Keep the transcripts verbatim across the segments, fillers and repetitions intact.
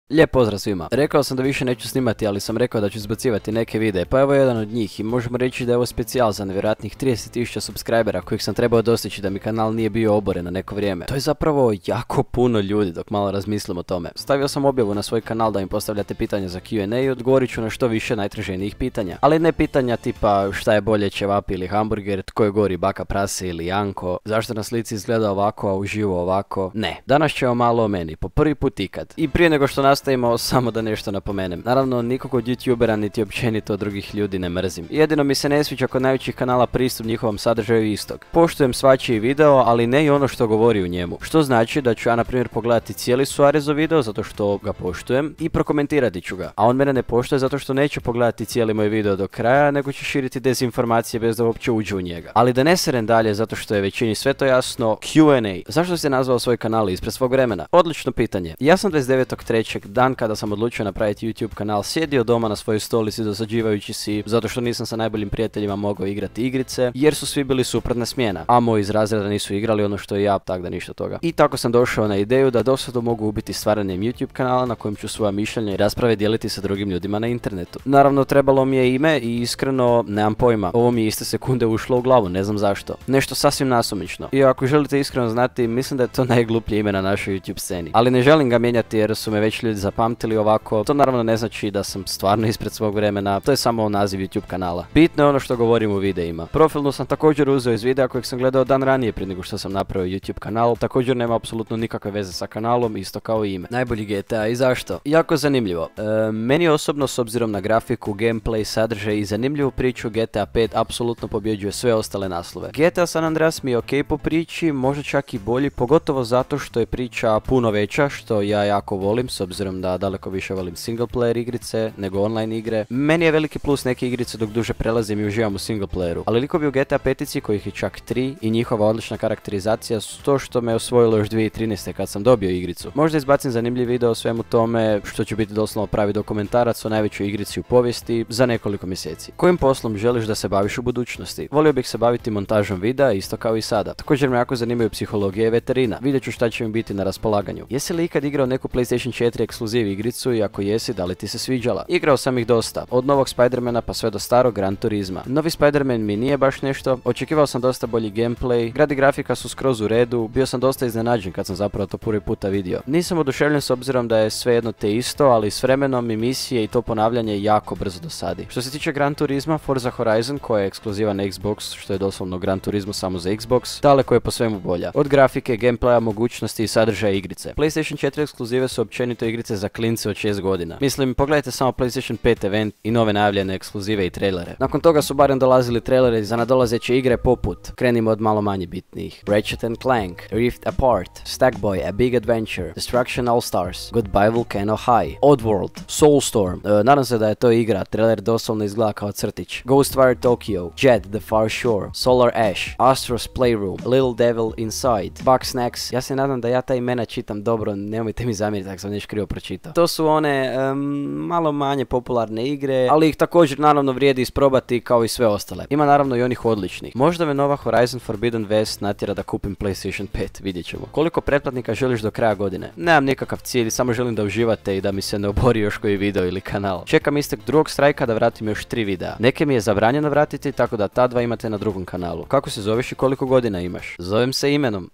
Lijep pozdrav svima. Rekao sam da više neću snimati, ali sam rekao da ću izbacivati neke videe, pa evo jedan od njih i možemo reći da je ovo specijal za nevjerojatnih trideset tisuća subscribera kojih sam trebao dostići da mi kanal nije bio oboren na neko vrijeme. To je zapravo jako puno ljudi dok malo razmislim o tome. Stavio sam objavu na svoj kanal da mi postavljate pitanja za Q and A i odgovorit ću na što više najtraženijih pitanja. Ali ne pitanja tipa šta je bolje, ćevap ili hamburger, tko je gori, baka prase ili Janko, zašto na slici izgleda ovako, a uživo ovako. Ne, danas ćemo malo o meni, po prvi put ikad. I prije nego što nastavimo, samo da nešto napomenem. Naravno, nikog od youtubera niti općenito od drugih ljudi ne mrzim. Jedino mi se ne sviđa kod najvećih kanala pristup njihovom sadržaju istog. Poštujem svačiji video, ali ne i ono što govori u njemu. Što znači da ću ja na primjer pogledati cijeli Suarezov video zato što ga poštujem i prokomentirati ću ga. A on mene ne poštuje zato što neće pogledati cijeli moj video do kraja, nego će širiti dezinformacije bez da uopće uđe u njega. Ali da ne serem dalje zato što je većini sve to jasno, Q and A. Zašto si nazvao svoj kanal ispred svog vremena? Odlično pitanje. Ja sam dvadeset devetog trećeg dan kada sam odlučio napraviti YouTube kanal sjedio doma na svojoj stolici dosađivajući si zato što nisam sa najboljim prijateljima mogao igrati igrice jer su svi bili suprotna smjena, a moji iz razreda nisu igrali ono što i ja, tak da ništa toga. I tako sam došao na ideju da dosada mogu ubiti stvaranjem YouTube kanala na kojem ću svoja mišljenja i rasprave dijeliti sa drugim ljudima na internetu. Naravno, trebalo mi je ime i iskreno nemam pojma. Ovo mi je iste sekunde ušlo u glavu, ne znam zašto. Nešto sasvim nasumično. I ako želite iskreno znati, mislim da je to najgluplje ime na našoj YouTube sceni. Ali ne želim ga mijenjati jer su me već ljudi zapamtili ovako. To naravno ne znači da sam stvarno ispred svog vremena, to je samo naziv YouTube kanala. Bitno je ono što govorim u videima. Profilnu sam također uzeo iz videa kojeg sam gledao dan ranije prije nego što sam napravio YouTube kanal. Također nema apsolutno nikakve veze sa kanalom, isto kao i ime. Najbolji G T A i zašto? Jako zanimljivo. E, meni osobno, s obzirom na grafiku, gameplay, sadržaj i zanimljivu priču, G T A pet apsolutno pobjeđuje sve ostale naslove. G T A San Andreas mi je ok po priči, možda čak i bolji, pogotovo zato što je priča puno veća, što ja jako volim, s obzirom da daleko više volim single player igrice nego online igre. Meni je veliki plus neke igrice dok duže prelazim i uživam u single playeru. Ali likovi u G T A petici, kojih je čak tri, i njihova odlična karakterizacija su to što me osvojilo još dvije tisuće trinaeste kad sam dobio igricu. Možda izbacim zanimljiv video o svemu tome, što će biti doslovno pravi dokumentarac o najvećoj igrici u povijesti za nekoliko mjeseci. Kojim poslom želiš da se baviš u budućnosti? Volio bih se baviti montažom videa, isto kao i sada. Također me jako zanimaju psihologija i veterina. Vidjet ću šta će mi biti na raspolaganju. Jesi li ikad igrao neku PlayStation četiri ekskluziv igricu i ako jesi, da li ti se sviđala? Igrao sam ih dosta, od novog Spider-mana pa sve do starog Gran Turisma. Novi Spider-Man mi nije baš nešto, očekivao sam dosta bolji gameplay, grad i grafika su skroz u redu, bio sam dosta iznenađen kad sam zapravo to prvi puta vidio. Nisam oduševljen s obzirom da je sve jedno te isto, ali s vremenom i misije i to ponavljanje jako brzo dosadi. Što se tiče Gran Turisma, Forza Horizon, koja je ekskluziva na Xbox, što je doslovno Gran Turismo samo za Xbox, daleko je po svemu bolja. Od grafike, gameplaya, mogućnosti i sadržaja igrice. PlayStation četiri ekskluzive su općenito igrice za klince od šest godina. Mislim, pogledajte samo PlayStation pet event i nove najavljene ekskluzive i trailere. Nakon toga su barem dolazili trailere za nadolazeće igre poput, krenimo od malo manje bitnijih, Ratchet and Clank, Rift Apart, Stackboy, A Big Adventure, Destruction All Stars, Goodbye Volcano High, Oddworld, Soulstorm, uh, nadam se da je to igra, trailer doslovno izgleda kao crtić, Ghostwire Tokyo, Jet The Far Shore, Solar Ash, Astro's Playroom, Little Devil Inside, Bugsnax. Ja se nadam da ja ta imena čitam dobro, nemojte mi zamjeriti ako sam nešto krivo pročitao. To su one um, malo manje popularne igre, ali ih također naravno vrijedi isprobati kao i sve ostale. Ima naravno i onih odličnih. Možda me nova Horizon Forbidden West natjera da kupim PlayStation pet, vidjet ćemo. Koliko pretplatnika želiš do kraja godine? Nemam nikakav cilj, samo želim da uživate i da mi se ne obori još koji video ili kanal. Čekam istek drugog strajka da vratim još tri videa. Neke mi je zabranjeno vratiti, tako da ta dva imate na drugom kanalu. Kako se zoveš i koliko godina imaš? Zovem se imenom.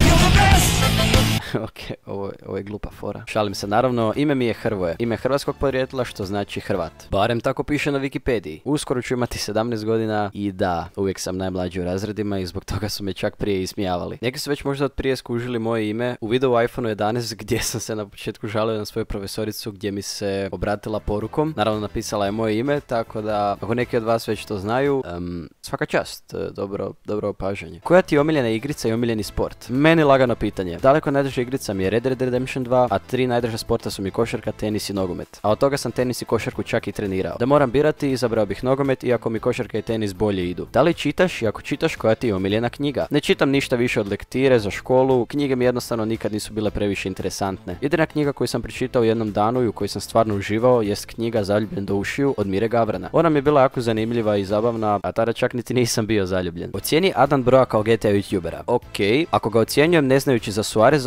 Ok, ovo, ovo je glupa fora. Šalim se, naravno, ime mi je Hrvoje. Ime hrvatskog podrijetla, što znači Hrvat. Barem tako piše na Wikipediji. Uskoro ću imati sedamnaest godina i da, uvijek sam najmlađi u razredima i zbog toga su me čak prije ismijavali. Neki su već možda od prije skužili moje ime u videu iPhone jedanaest gdje sam se na početku žalio na svoju profesoricu gdje mi se obratila porukom. Naravno, napisala je moje ime, tako da ako neki od vas već to znaju, um, svaka čast, dobro, dobro opažanje. Koja ti je omiljena igrica i omiljeni sport? Meni lagano pitanje. Daleko najdrža igrica mi je Red Dead Redemption dva, a tri najdrža sporta su mi košarka, tenis i nogomet. A od toga sam tenis i košarku čak i trenirao. Da moram birati, izabrao bih nogomet, iako mi košarka i tenis bolje idu. Da li čitaš i ako čitaš, koja ti je omiljena knjiga? Ne čitam ništa više od lektire za školu, knjige mi jednostavno nikad nisu bile previše interesantne. Jedina knjiga koju sam pročitao u jednom danu i u kojoj sam stvarno uživao jest knjiga Zaljubljen do ušiju od Mire Gavrana. Ona mi je bila jako zanimljiva i zabavna, a tada čak niti nisam bio zaljubljen. Ocijeni Adam Broja kao G T A youtubera. Ok, ako ga ocjenjujem ne znajući za Suareza,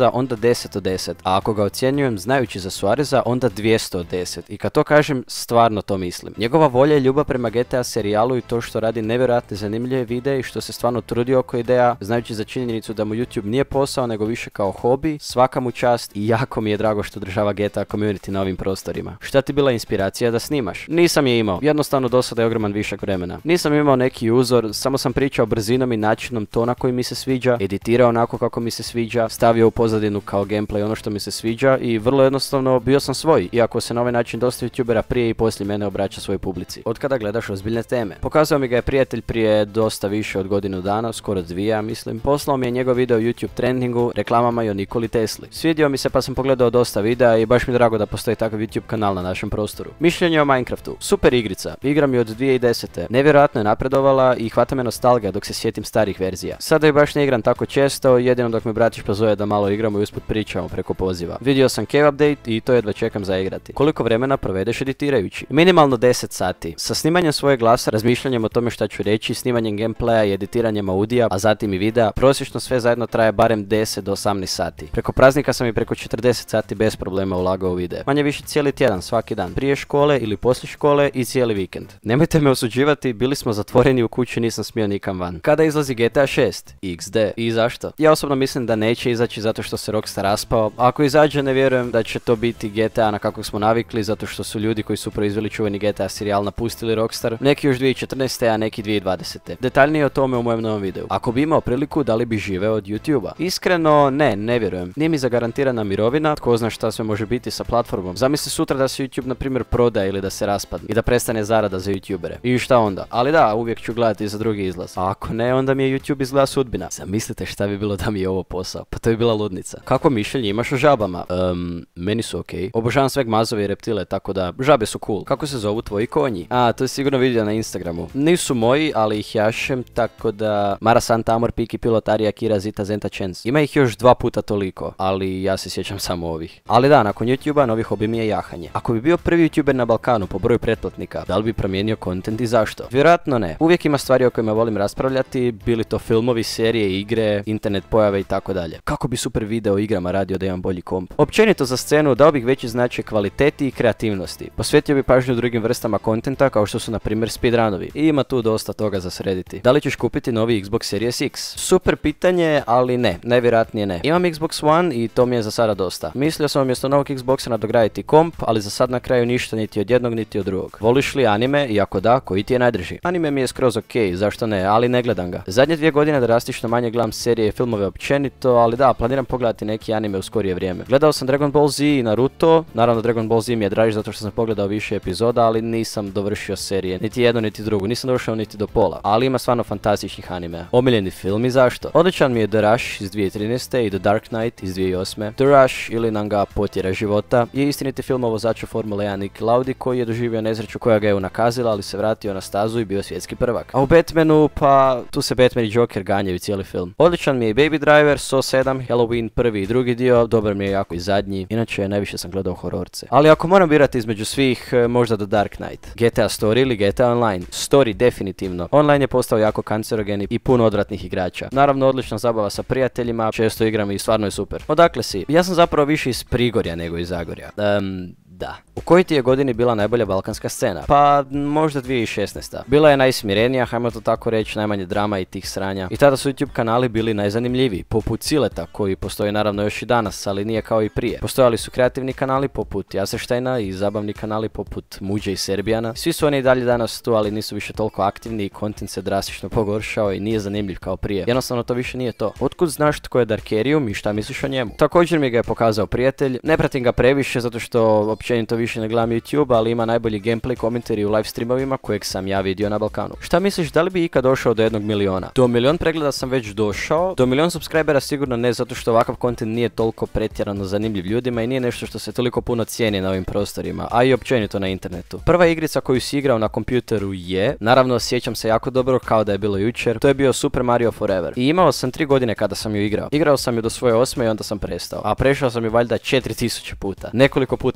Suareza, onda deset od deset, a ako ga ocjenjujem znajući za Suareza, onda dvjesto od deset. I kad to kažem, stvarno to mislim. Njegova volja i ljubav prema G T A serijalu i to što radi nevjerojatne zanimljive videe i što se stvarno trudi oko ideja, znajući za činjenicu da mu YouTube nije posao nego više kao hobi, svaka mu čast i jako mi je drago što održava G T A community na ovim prostorima. Šta ti bila inspiracija da snimaš? Nisam je imao, jednostavno dosada je ogroman višak vremena. Nisam imao neki uzor, samo sam pričao brzinom i načinom tona koji mi se sviđa, editirao onako kako mi se sviđa, stavio u pozadinu kao gameplay ono što mi se sviđa i vrlo jednostavno bio sam svoj, iako se na ovaj način dosta youtubera prije i poslije mene obraća svojoj publici. Od kada gledaš ozbiljne teme? Pokazao mi ga je prijatelj prije dosta više od godinu dana, skoro dvije ja mislim. Poslao mi je njegov video u YouTube trendingu, reklamama i o Nikoli Tesli. Svidio mi se pa sam pogledao dosta videa i baš mi je drago da postoji takav YouTube kanal na našem prostoru. Mišljenje o Minecraftu. Super igrica. Igram je od dvije tisuće desete. Nevjerojatno je napredovala i hvata me nostalgija dok se sjetim starih verzija. Sada je baš ne igram tako često, jedino dok me bratić pozove da malo igramo i usput pričamo preko poziva. Vidio sam Cave Update i to jedva čekam za igrati. Koliko vremena provedeš editirajući? Minimalno deset sati. Sa snimanjem svojeg glasa, razmišljanjem o tome šta ću reći, snimanjem gameplaya i editiranjem audija, a zatim i videa, prosječno sve zajedno traje barem deset do osamnaest sati. Preko praznika sam i preko četrdeset sati bez problema ulagao u videe. Manje više cijeli tjedan, svaki dan, prije škole ili poslije škole i cijeli vikend. Nemojte me osuđivati, bili smo zatvoreni u kući, nisam smio nikam van. Kada izlazi G T A šest? iks de. I zašto? Ja osobno mislim da neće izaći zato što se Rockstar raspao. A ako izađe, ne vjerujem da će to biti G T A na kakvog smo navikli, zato što su ljudi koji su proizveli čuveni G T A serijal napustili Rockstar, neki još dvije tisuće četrnaeste. a neki dvije tisuće dvadesete. Detaljnije o tome u mojem novom videu. Ako bi imao priliku, da li bi živeo od YouTubea? Iskreno, ne, ne vjerujem. Nije mi zagarantirana mirovina, tko zna šta sve može biti sa platformom. Zamisli sutra da se YouTube na primjer prodaje ili da se raspadne i da prestane zarada za YouTubere. I šta onda? Ali da, uvijek ću gledati za drugi izlaz. A ako ne, onda mi je YouTube izgleda sudbina. Zamislite šta bi bilo da mi je ovo posao. Pa to bi bila ludnica. Kako mišljenje imaš o žabama? Um, meni su okej. Okay. Obožavam sveg mazove i reptile, tako da žabe su cool. Kako se zovu tvoji konji? A, to je sigurno vidio na Instagramu. Nisu moji, ali ih jašem, tako da... Mara Santa Amor, Piki Pilot, Arija, Kira, Zita, Zenta, Chance. Ima ih još dva puta toliko, ali ja se sjećam samo ovih. Ali da, nakon YouTubea novi hobi mi je jahanje. Ako bi bio prvi YouTuber na Balkanu po broju pretplatnika, da li bi promijenio content i zašto? Vjerojatno ne. Uvijek ima stvari o kojima volim raspravljati, bili to filmovi, serije, igre, internet pojave i tako dalje. Kako bi super video o igrama radio da imam bolji komp? Općenito za scenu dao bih veći značaj kvaliteti i kreativnosti. Posvetio bi pažnju drugim vrstama kontenta kao što su na primjer speedrunovi. I ima tu dosta toga za srediti. Da li ćeš kupiti novi Xbox Series X? Super pitanje, ali ne, najvjerojatnije ne. Imam Xbox One i to mi je za sada dosta. Mislio sam umjesto novog Xboxa nadograditi komp, ali za sad na kraju ništa niti od jednog niti od drugog. Voliš li anime i ako da, koji ti je najdrži? Anime mi je skroz ok, zašto ne, ali ne gledam ga. Zadnje dvije godine drastično manje gledam serije i filmove općenito, ali da, planiram pogledati neki anime u skorije vrijeme. Gledao sam Dragon Ball Z i Naruto, naravno Dragon Ball Z mi je draži zato što sam pogledao više epizoda, ali nisam dovršio serije, niti jedno niti drugo, nisam došao niti do pola, ali ima stvarno fantastičnih anime. Omiljeni film i zašto? Odličan mi je The Rush iz dvije tisuće trinaeste. i The Dark Knight iz dvije tisuće osme. The Rush ili nam ga Potjera života je istiniti film o vozaču Formule jedan Niki Laudi koji je doživio nesreću koja ga je unakazila, ali se vratio na stazu i bio svjetski prvak. A u Batmanu, pa tu se Batman i Joker ganjaju cijeli film. Odličan mi je Baby Driver, Saw sedam, Halloween prvi i drugi dio, dobar mi je jako i zadnji, inače najviše sam gledao hororce. Ali ako moram birati između svih, možda The Dark Knight. G T A Story ili G T A Online? Story definitivno. Online je postao jako kancerogen i puno odvratnih igrača. Naravno odlična zabava sa prijateljima, često igram i stvarno je super. Odakle si? Ja sam zapravo više iz Prigorja nego iz Zagorja. Um, Da. U kojoj ti je godini bila najbolja balkanska scena? Pa možda dvije tisuće šesnaesta. Bila je najsmirenija, hajmo to tako reći, najmanje drama i tih sranja. I tada su YouTube kanali bili najzanimljiviji, poput Cileta, koji postoji naravno još i danas, ali nije kao i prije. Postojali su kreativni kanali poput Jaserštajna i zabavni kanali poput Muđe i Serbijana. Svi su oni i dalje danas tu, ali nisu više toliko aktivni i kontent se drastično pogoršao i nije zanimljiv kao prije. Jednostavno to više nije to. Otkud znaš tko je Darkerium i šta misliš o njemu? Također mi ga je pokazao prijatelj. Ne pratim ga previše zato što općenito više ne gledam YouTube, ali ima najbolji gameplay komentari u live streamovima kojeg sam ja vidio na Balkanu. Šta misliš, da li bi ikad došao do jednog miliona? Do milion pregleda sam već došao, do milion subscribera sigurno ne, zato što ovakav content nije toliko pretjerano zanimljiv ljudima i nije nešto što se toliko puno cijeni na ovim prostorima, a i općenito na internetu. Prva igrica koju si igrao na kompjuteru je, naravno sjećam se jako dobro kao da je bilo jučer, to je bio Super Mario Forever. I imao sam tri godine kada sam ju igrao. Igrao sam ju do svoje osme i onda sam prestao, a prešao sam ju valjda četiri tisuće puta, nekoliko puta svaki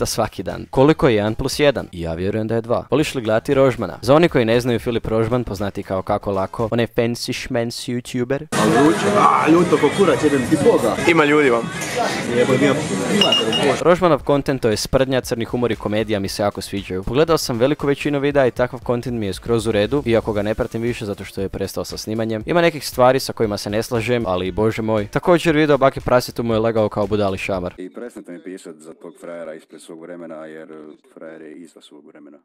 dan. Koliko je jedan plus jedan? Ja vjerujem da je dva. Voliš li gledati Rožmana? Za oni koji ne znaju, Filip Rožman, poznati kao Kako lako, on je fancy šmens youtuber. A ljuče, a ljuto ko kurac, jedan ti boga. Ima ljudi vam. Rožmanov content, to je sprdnja, crni humor i komedija, mi se jako sviđaju. Pogledao sam veliku većinu videa i takav content mi je skroz u redu, iako ga ne pratim više zato što je prestao sa snimanjem. Ima nekih stvari sa kojima se ne slažem, ali bože moj. Također video Baki Prasetu mu je legao kao budali šamar. I prestanite mi pisat za tog frajera ispred svog vremena, jer frajer je izva svog vremena.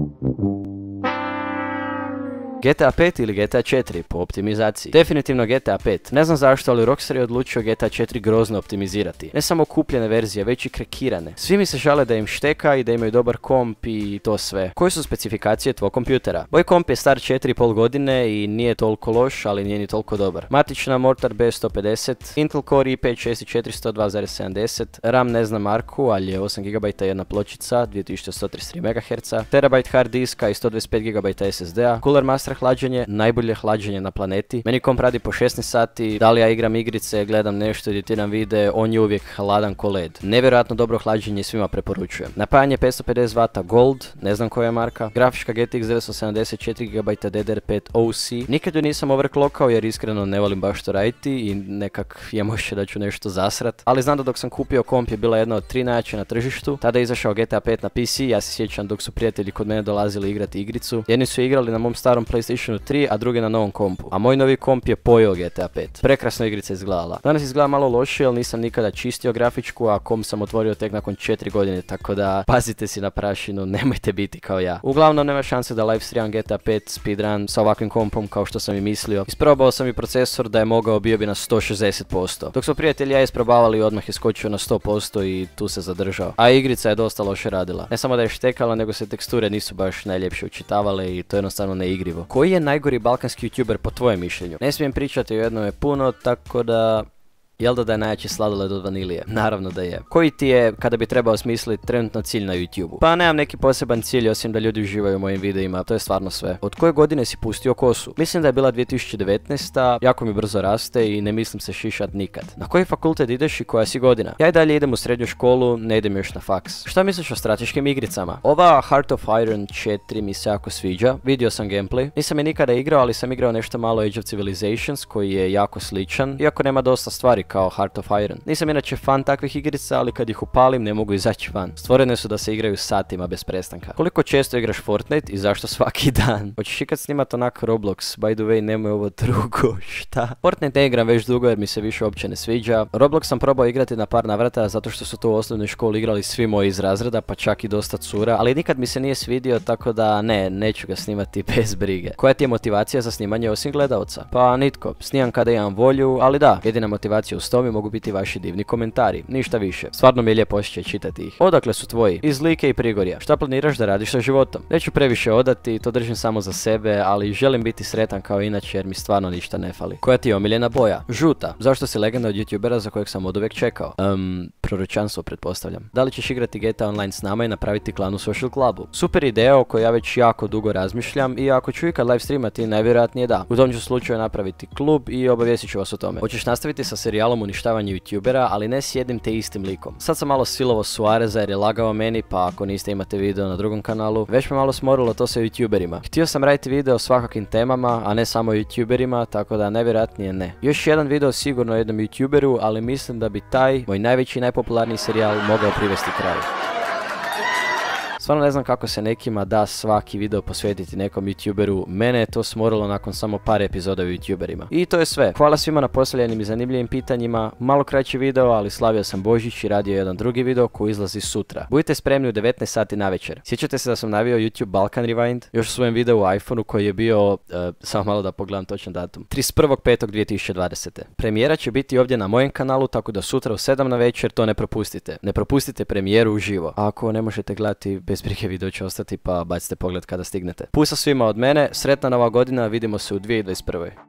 G T A pet ili G T A četiri po optimizaciji? Definitivno G T A pet. Ne znam zašto, ali Rockstar je odlučio G T A četiri grozno optimizirati. Ne samo kupljene verzije, već i krekirane. Svi mi se žale da im šteka i da imaju dobar komp i to sve. Koje su specifikacije tvog kompjutera? Moj komp je star četiri i pol godine i nije toliko loš, ali nije ni toliko dobar. Matična Mortar B sto pedeset, Intel Core i pet šest četiristo dva zarez sedamdeset, RAM ne znam marku, ali je osam gigabajta jedna pločica, dvije tisuće sto trideset tri megaherca, terabyte hard diska i sto dvadeset pet gigabajta S S D-a, Cooler Master hlađenje, najbolje hlađenje na planeti. Meni komp radi po šesnaest sati, da li ja igram igrice, gledam nešto, editiram videe, on je uvijek hladan ko led. Nevjerojatno dobro hlađenje, svima preporučujem. Napajanje petsto pedeset vata Gold, ne znam koja je marka, grafička G T X devetsto sedamdeset četiri gigabajta D D R pet O C. Nikad ju nisam overclockao jer iskreno ne volim baš to raditi i nekak je moće da ću nešto zasrat. Ali znam da dok sam kupio komp je bila jedna od tri najjače na tržištu. Tada je izašao G T A pet na P C, ja se sjećam dok su prijatelji kod mene dolazili igrati igricu. Jedni su igrali na mom starom PlayStationu tri, a drugi na novom kompu. A moj novi komp je pojeo G T A pet. Prekrasno igrica izgledala. Danas izgleda malo lošije, ali nisam nikada čistio grafičku, a komp sam otvorio tek nakon četiri godine, tako da pazite si na prašinu, nemojte biti kao ja. Uglavnom nema šanse da live streamam G T A pet speedrun sa ovakvim kompom kao što sam i mislio. Isprobao sam i procesor, da je mogao bio bi na sto šezdeset posto. Dok su prijatelji ja isprobavali, odmah je skočio na sto posto i tu se zadržao. A igrica je dosta loše radila. Ne samo da je štekala, nego se teksture nisu baš najljepše učitavale i to je jednostavno neigrivo. Koji je najgori balkanski youtuber po tvojem mišljenju? Ne smijem pričati o jednome puno, tako da... Jel da da je najjači sladoled od vanilije? Naravno da je. Koji ti je, kada bi trebao smisliti, trenutno cilj na YouTubeu? Pa nemam neki poseban cilj osim da ljudi uživaju u mojim videima, to je stvarno sve. Od koje godine si pustio kosu? Mislim da je bila dvije tisuće devetnaesta, jako mi brzo raste i ne mislim se šišat nikad. Na koji fakultet ideš i koja si godina? Ja i dalje idem u srednju školu, ne idem još na faks. Šta misliš o strateškim igricama? Ova Heart of Iron četiri mi se jako sviđa, vidio sam gameplay. Nisam je nikada igrao, ali sam igrao nešto malo Age of Civilizations koji je jako sličan, iako nema dosta stvari kao Heart of Iron. Nisam inače fan takvih igrica, ali kad ih upalim ne mogu izaći van. Stvorene su da se igraju satima bez prestanka. Koliko često igraš Fortnite i zašto svaki dan? Hoćeš ikad snimat onak Roblox? By the way, nemoj ovo drugo, šta? Fortnite ne igram već dugo jer mi se više uopće ne sviđa. Roblox sam probao igrati na par navrata zato što su to u osnovnoj školi igrali svi moji iz razreda, pa čak i dosta cura, ali nikad mi se nije svidio, tako da ne, neću ga snimati bez brige. Koja ti je motivacija za snimanje osim gledaoca? Pa nitko, snimam kada imam volju, ali da, jedina motivacija uz to mi mogu biti vaši divni komentari, ništa više. Stvarno mi je lijepo osjećaj čitati ih. Odakle su tvoji? Iz Like i Prigorja. Šta planiraš da radiš sa životom? Neću previše odati, to držim samo za sebe, ali želim biti sretan kao inače jer mi stvarno ništa ne fali. Koja ti je omiljena boja? Žuta. Zašto si legenda od youtubera za kojeg sam oduvijek čekao? Um, proročanstvo pretpostavljam. Da li ćeš igrati G T A Online s nama i napraviti klan u Social Clubu? Super ideja o kojoj ja već jako dugo razmišljam i ako ću ikad live streamati, najvjerojatnije da. U tom ću slučaju napraviti klub i obavijestit ću vas o tome. Hoćeš nastaviti sa serijalom uništavanje youtubera, ali ne s jednim te istim likom. Sad sam malo silovo Suareza jer je lagao meni, pa ako niste imate video na drugom kanalu, već me malo smorilo to sa youtuberima. Htio sam raditi video o svakakvim temama, a ne samo o youtuberima, tako da najvjerojatnije ne. Još jedan video sigurno o jednom youtuberu, ali mislim da bi taj, moj najveći i najpopularniji serijal, mogao privesti kraju. Stvarno ne znam kako se nekima da svaki video posvetiti nekom youtuberu, mene je to smorilo nakon samo par epizoda o youtuberima. I to je sve. Hvala svima na postavljenim i zanimljivim pitanjima, malo kraći video, ali slavio sam Božić i radio jedan drugi video koji izlazi sutra. Budite spremni u devetnaest sati navečer. Sjećate se da sam navio YouTube Balkan Rewind, još u svojem videu u iPhoneu koji je bio, uh, samo malo da pogledam točan datum, trideset prvog petog dvije tisuće dvadesete. Premijera će biti ovdje na mojem kanalu, tako da sutra u sedam na večer to ne propustite. Ne propustite premijeru uživo. A ako ne možete gledati bez brige, video će ostati, pa bacite pogled kada stignete. Pusa svima od mene, sretna nova godina, vidimo se u dvije tisuće dvadeset prve.